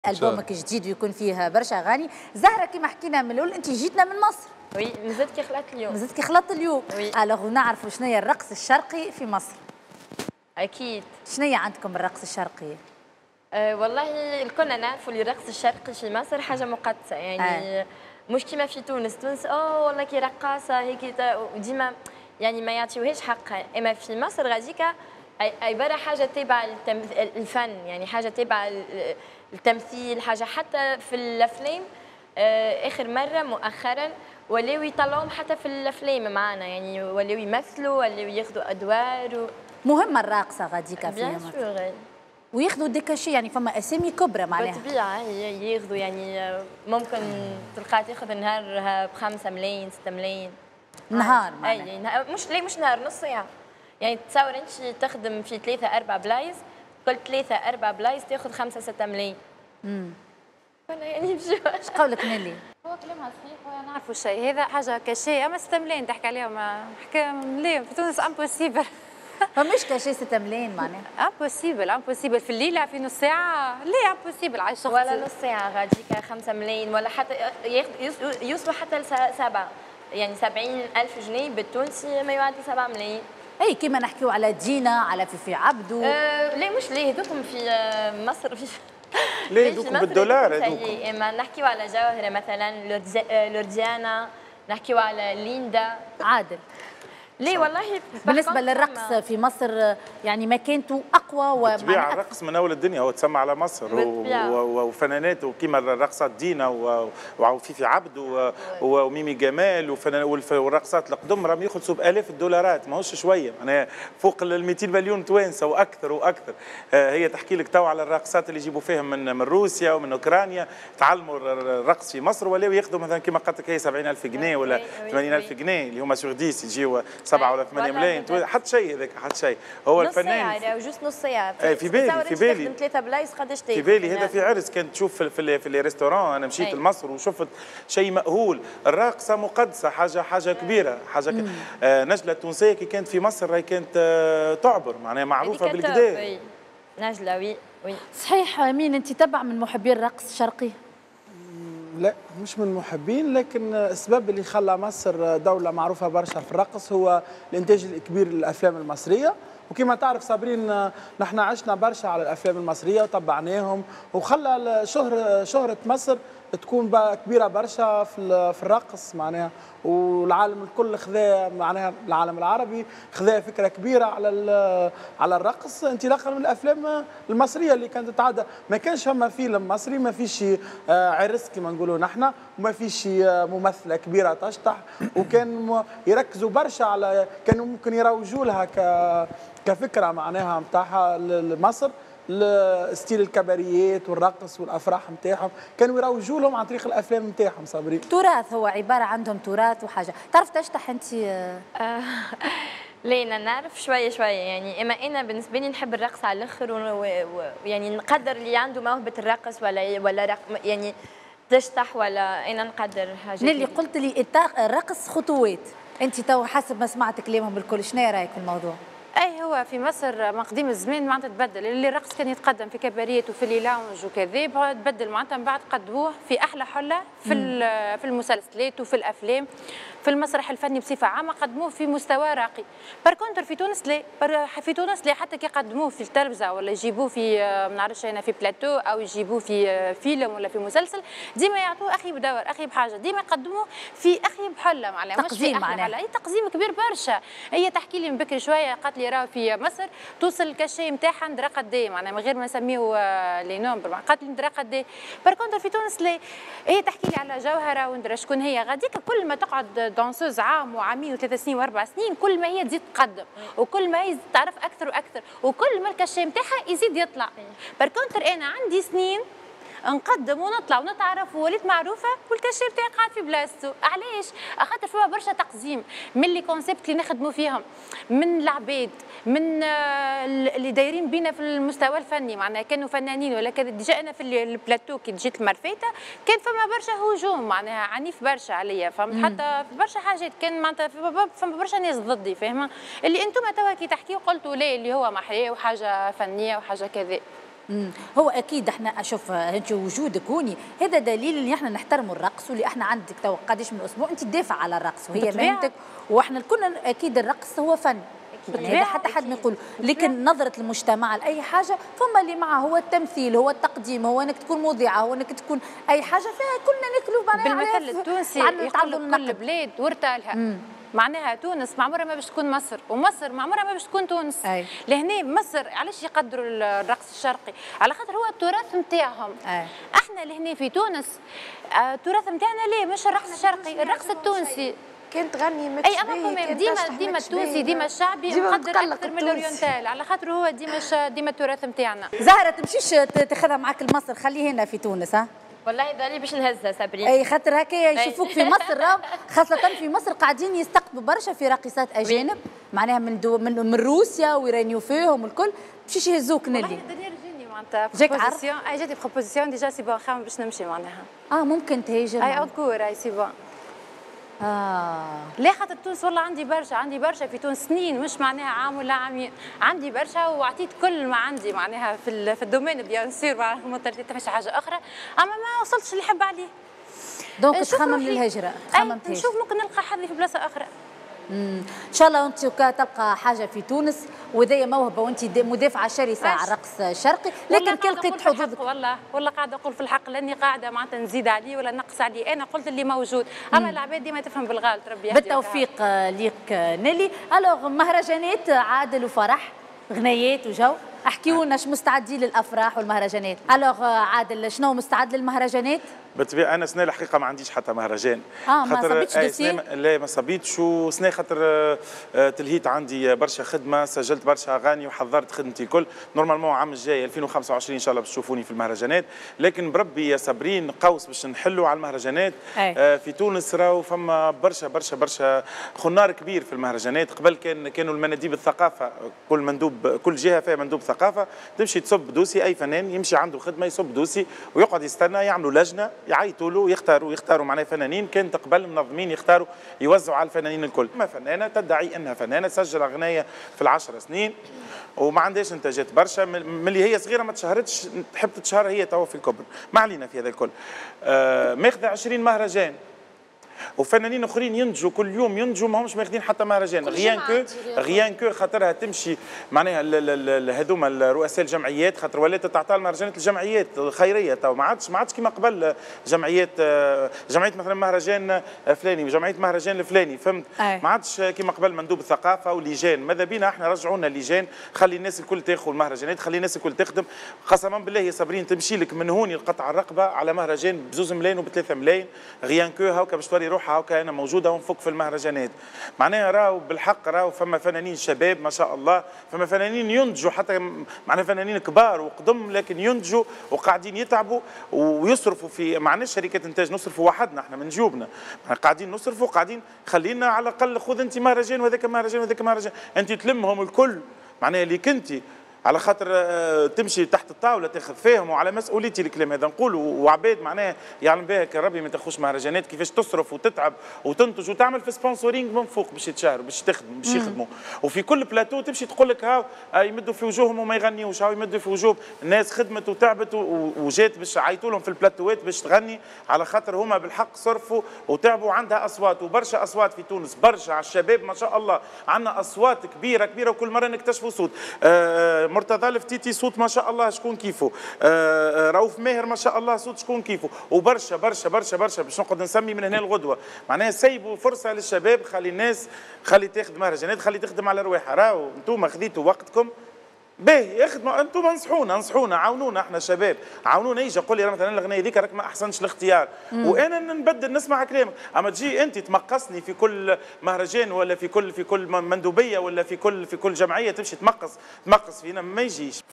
ألبومك جديد ويكون فيه برشا أغاني. زهرة كما حكينا من الأول أنت جيتنا من مصر. وي مازلت كي خلطت اليوم. مازلت كي خلطت اليوم. وي. ألوغ نعرفوا شنو هي الرقص الشرقي في مصر. أكيد. شنو هي عندكم الرقص الشرقي؟ والله الكلنا نعرفوا اللي الرقص الشرقي في مصر حاجة مقدسة يعني مش كيما في تونس والله كي رقاصة هيك وديما يعني ما يعطيوهاش حقها، اما في مصر غاديكا عباره حاجه تابعه الفن، يعني حاجه تابعه التمثيل، حاجه حتى في الافلام. اخر مره مؤخرا ولاو يطلعوهم حتى في الافلام معنا، يعني ولاو يمثلوا ولاو ياخذوا ادوار مهمه الراقصه غاديكا في مصر وياخذوا ديكاشي، يعني فما اسامي كبرى معناها بالطبيعه ياخذوا، يعني ممكن تلقاها تاخذ نهارها ب5 ملايين 6 ملايين نهار معناها. اي مش نهار، نص ساعه. يعني تصور انت تخدم في 3 4 بلايص، كل 3 4 بلايص تاخذ 5 6 ملايين. يعني ايش قولك نيلي؟ هو كلامها صحيح وأنا نعرفوا الشيء هذا حاجه كاشيه، اما 6 ملايين تحكي عليهم حكايه ملايين في تونس امبوسيبل. فمش كاشي 6 ملايين معناها امبوسيبل في الليله في نص ساعه، ليه امبوسيبل على الشخص ولا نص ساعه غاديكا 5 ملايين ولا حتى يوصلوا حتى ل 7، يعني 70,000 جنيه بالتونسي ما يعادل 7 ملايين. اي كيما نحكيو على دينا، على فيفي عبدو. ليه مش ليه هذوكم في مصر ليه هذوكم بالدولار هذوكم؟ اما نحكيو على جوهره مثلا، لورديانا، نحكيو على ليندا عادل. ليه والله بالنسبه للرقص في مصر يعني مكانته اقوى بالطبيعه الرقص من اول الدنيا هو تسمى على مصر وفناناته كيما الرقصات دينا وفيفي عبد وميمي جمال والرقصات القدم راهم يخلصوا بالاف الدولارات، ماهوش شويه معناها فوق ال 200 مليون توانسه واكثر واكثر. هي تحكي لك تو على الراقصات اللي يجيبوا فيهم من روسيا ومن اوكرانيا تعلموا الرقص في مصر ولاو ياخذوا مثلا كما قلت لك هي 70,000 جنيه ولا 80,000 جنيه اللي هما سور 10 يجيوا 7 ولا 8 ملايين، حتى شيء هذاك حتى شيء. هو الفنان نص ساعه جوست نص ساعه في بالي 3 بلايص قداش في بالي هذا في عرس كنت تشوف في لي ريستوران. انا مشيت لمصر وشفت شيء مأهول، الراقصه مقدسه، حاجه كبيره، حاجه نجله التونسيه كي كانت في مصر راهي كانت تعبر معناها معروفه بالكدا. نجله وي صحيح. امين انت تبع من محبي الرقص الشرقي؟ لا مش من المحبين، لكن السبب اللي خلى مصر دولة معروفة برشا في الرقص هو الإنتاج الكبير للأفلام المصرية. وكما تعرف صابرين نحن عشنا برشا على الأفلام المصرية وتبعناهم، وخلى شهرة مصر تكون كبيرة برشا في الرقص معناها، والعالم الكل خذا معناها العالم العربي خذا فكرة كبيرة على الرقص انطلاقا من الأفلام المصرية اللي كانت تتعدى. ما كانش فما فيلم مصري ما فيش عرس كما نقولوا نحن، وما فيش ممثلة كبيرة تشطح، وكان يركزوا برشا على كانوا ممكن يروجوا لها كفكرة معناها نتاعها لمصر، ستيل الكباريات والرقص والافراح نتاعهم كانوا يروجوا لهم عن طريق الافلام نتاعهم. صابرين تراث، هو عباره عندهم تراث وحاجه. تعرف تشطح انت؟ لينا نعرف شويه يعني، اما انا بالنسبه لي نحب الرقص على الاخر، ويعني نقدر اللي عنده موهبه الرقص ولا يعني تشطح، ولا انا نقدر حاجه. اللي قلت لي الرقص خطوات، انت تو حسب ما سمعت كلامهم الكل شنو رايك في الموضوع؟ اي هو في مصر من قديم الزمان معناتها تبدل، اللي الرقص كان يتقدم في كباريات وفي لي لاونج وكذا، تبدل معناتها من بعد قدموه في احلى حله في المسلسلات وفي الافلام، في المسرح الفني بصفه عامه قدموه في مستوى راقي. باركونتر في تونس لا، في تونس لا، حتى كي قدموه في التلفزه ولا يجيبوه في ما نعرفش انا في بلاتو او يجيبوه في فيلم ولا في مسلسل، ديما يعطوه اخي بدور اخي بحاجه، ديما يقدموه في اخي بحله معناها مش في معناها اي تقزيم كبير برشا. هي تحكي لي من بكري شويه قالت لي راه في مصر توصل الكاشي نتاعها ندرا قد ايه معناها من غير ما نسميو لي نومبر، قالت لي ندرا قد ايه. باركونتر في تونس لا، هي تحكي لي على جوهره وندرا شكون هي غاديك، كل ما تقعد دانسوز عام وعامين و3 سنين و4 سنين كل ما هي تزيد تقدم، وكل ما هي تعرف اكثر واكثر، وكل ما الكاشي نتاعها يزيد يطلع. باركونتر انا عندي سنين نقدم ونطلع ونتعرف ووليت معروفه والكاشي بتاعي قاعد في بلاصتو. علاش؟ خاطر فيها برشا تقزيم من لي كونسيبت اللي نخدموا فيهم، من العباد، من اللي دايرين بينا في المستوى الفني معناها كانوا فنانين، ولا كان ديجا انا في البلاتو كي جيت المرفيته كان فما برشا هجوم معناها عنيف برشا عليا، فهمت؟ حتى في برشا حاجات كان معناتها فما برشا ناس ضدي، فاهمه؟ اللي انتم توا كي تحكيوا قلتوا لا اللي هو محياه وحاجه فنيه وحاجه كذا. هو اكيد احنا اشوف انت وجودك هوني هذا دليل اللي احنا نحترموا الرقص، واللي احنا عندك تو قداش من اسبوع انت تدافع على الرقص وهي مهنتك، واحنا الكل اكيد الرقص هو فن. يعني هذا حتى حد ما يقول، لكن نظرة المجتمع لأي حاجة فما اللي معه هو التمثيل، هو التقديم، هو انك تكون مذيعة، هو انك تكون أي حاجة فيها كلنا ناكلوا معناها. بالمثل التونسي يقول كل بلاد ورتالها. معناها تونس معمرها ما باش تكون مصر، ومصر معمرها ما باش تكون تونس. لهنا مصر علاش يقدروا الرقص الشرقي؟ على خاطر هو التراث نتاعهم. احنا لهنا في تونس التراث نتاعنا ليه مش الرقص الشرقي، الرقص التونسي. كانت تغني ما تشبيه، اما ديما التونسي ديما الشعبي مقدر اكثر من الاورينتال، على خاطر هو ديما التراث نتاعنا. زهره تمشيش تاخذها معك لمصر، خليه هنا في تونس. والله دالي باش نهزها صابرين. اي خاطر هكا يشوفوك في مصر، خاصة في مصر قاعدين يستقطبوا برشا في راقصات اجانب معناها من روسيا ويرانيو فيهم الكل، مشيش يهزوك نلي. والله الدنيا رجيني معناتها بروبوزيسيون، اي جاتي بروبوزيسيون ديجا سي بون خام باش نمشي معناها. ممكن تهاجر. اي اونكور اي سي بون. لا خاطر تونس والله عندي برشا في تونس سنين، مش معناها عام ولا عامين، عندي برشا وعطيت كل ما عندي معناها في الدومين بيان سور، معناها مش حاجه اخرى، اما ما وصلتش اللي حب عليه. دونك تخمم للهجره، نشوف ممكن نلقى حظي في بلاصه اخرى. ان شاء الله انت تلقى حاجه في تونس، وذي موهبه وانت مدافعه شرسه على الرقص الشرقي، لكن كي لقيت حظوظك. والله قاعده اقول في الحق، لاني قاعده معناتها نزيد عليه ولا نقص عليه، انا قلت اللي موجود، اما العباد ديما تفهم بالغلط. ربي يهديك. بالتوفيق ليك نيلي. الوغ مهرجانات عادل وفرح، غنيات وجو، احكيوا لنا شو مستعدين للافراح والمهرجانات. الوغ عادل شنو مستعد للمهرجانات؟ بالطبيعه انا سنه الحقيقه ما عنديش حتى مهرجان. ما صبيتش دوسي؟ لا ما صبيتش، وسنه خاطر تلهيت عندي برشا خدمه، سجلت برشا اغاني وحضرت خدمتي الكل. نورمالمون العام الجاي 2025 ان شاء الله باش تشوفوني في المهرجانات، لكن بربي يا صابرين قوس باش نحلوا على المهرجانات. في تونس راهو فما برشا خنار كبير في المهرجانات. قبل كانوا المناديب الثقافه، كل جهه فيها مندوب ثقافه، تمشي تصب دوسي، اي فنان يمشي عنده خدمه يصب دوسي ويقعد يستنى، يعملوا لجنه يعيطوا له يختاروا معناها فنانين، كانت قبل منظمين يختاروا يوزعوا على الفنانين الكل. ما فنانه تدعي انها فنانه، سجل اغنيه في ال10 سنين وما عندهاش انتاجات برشا، ملي هي صغيره ما تشهرتش، تحب تتشهر هي توا في الكبر. ما علينا في هذا الكل. ماخذه 20 مهرجان، وفنانين اخرين ينتجوا كل يوم ينتجوا ما همش ماخذين حتى مهرجان. غيان كو خاطرها تمشي معناها هذوما رؤساء الجمعيات، خاطر ولات تعطى المهرجانات الجمعيات الخيريه تو، ما عادش كيما قبل جمعيه مثلا مهرجان فلاني وجمعيه مهرجان الفلاني، فهمت؟ ما عادش كيما قبل مندوب الثقافه ولجان. ماذا بينا احنا رجعونا اللجان، خلي الناس الكل تاخذ المهرجانات، خلي الناس الكل تخدم. قسما بالله يا صابرين تمشي لك من هوني القطع الرقبه على مهرجان ب2 ملايين وب3 ملايين. غيان كو هاكا باش توري روحها هاكا انا موجوده ونفك في المهرجانات. معناها راهو بالحق راهو فما فنانين شباب ما شاء الله، فما فنانين ينتجوا حتى معناها فنانين كبار وقدم، لكن ينتجوا وقاعدين يتعبوا ويصرفوا في، معناش شركات انتاج نصرفوا وحدنا احنا من جيوبنا، قاعدين نصرفوا قاعدين. خلينا على الاقل خذ انت مهرجان وهذاك مهرجان وهذاك مهرجان، انت تلمهم الكل معناها اللي كنتي على خاطر تمشي تحت الطاوله تاخذ فيهم، وعلى مسؤوليتي الكلام هذا نقولوا. وعباد معناها يعلم بها كربي ما تاخذش مهرجانات، كيفاش تصرف وتتعب وتنتج وتعمل في سبونسورينج من فوق باش يتشهروا باش يخدموا. وفي كل بلاتو تمشي تقول لك هاو يمدوا في وجوههم وما يغنيوش، هاو يمدوا في وجوه الناس خدمت وتعبت وجات باش يعيطوا لهم في البلاتوات باش تغني، على خاطر هما بالحق صرفوا وتعبوا. عندها اصوات وبرشا اصوات في تونس، برشا على الشباب ما شاء الله، عندنا اصوات كبيره وكل مره نكتشفوا صوت. مرتضى الفتيتي صوت ما شاء الله شكون كيفه، رؤوف ماهر ما شاء الله صوت شكون كيفه، وبرشا برشا برشا برشا باش نقعد نسمي من هنا الغدوه. معناها سيبوا فرصه للشباب، خلي الناس تاخذ مهرجانات، خلي تخدم على رواحها. راهو انتم خذيتوا وقتكم باهي، اخدموا انتم، انصحونا عاونونا احنا شباب، عاونونا. يجي قول لي مثلا الاغنيه هذيك راك ما احسنش الاختيار، وانا نبدل نسمع كلامك. اما تجي انت تمقصني في كل مهرجان ولا في كل مندوبيه ولا في كل جمعيه تمشي تمقص فينا، ما يجيش.